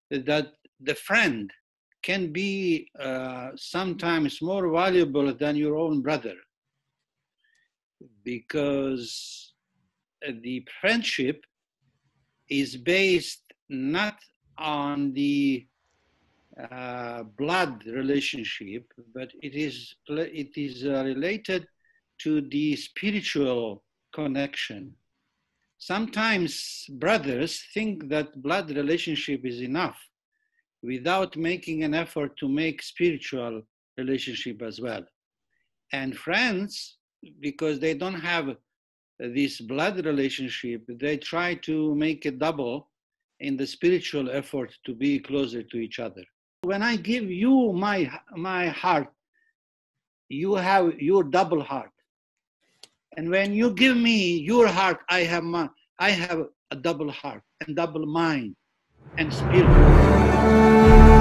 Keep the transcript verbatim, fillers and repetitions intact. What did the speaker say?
that the friend can be uh, sometimes more valuable than your own brother, because the friendship is based not on the uh, blood relationship, but it is, it is uh, related to the spiritual connection. Sometimes brothers think that blood relationship is enough without making an effort to make spiritual relationship as well. And friends, because they don't have this blood relationship, they try to make a double in the spiritual effort to be closer to each other. When I give you my, my heart, you have your double heart. And when you give me your heart, I have my, I have a double heart and double mind and spirit.